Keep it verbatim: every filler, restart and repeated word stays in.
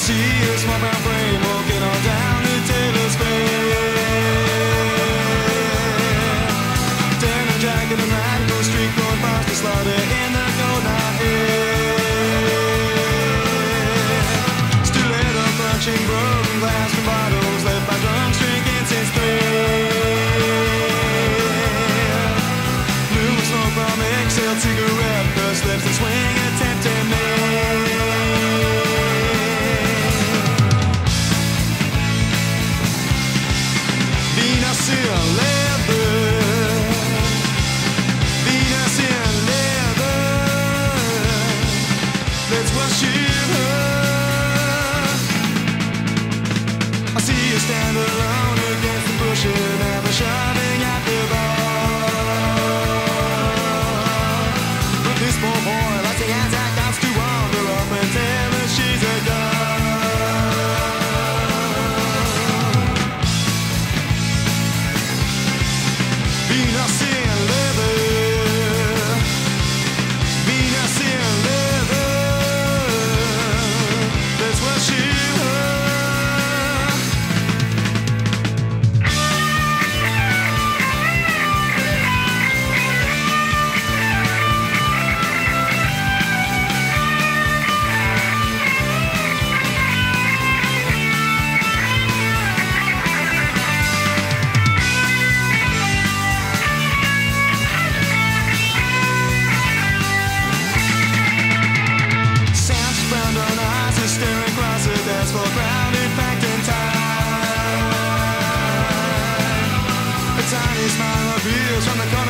see a small brown frame walking on down the Taylor Square. Denim jacket and radical street going past the slaughter in the golden air. Stiletto punching broken glass from bottles left by drunks drinking since three. Blue smoke from exhaled cigarette, first lips that swing a tempting me. Venus in leather, Venus in leather, let's worship her. I see you stand alone against the bushes and the shoving at the bar. But this poor boy likes the anzac dots to wander up and tell her she's a gun. Venus in leather, Venus in leather, let's worship her. Staring across the desk for crowded, packed in time. A tiny smile appears from the corner.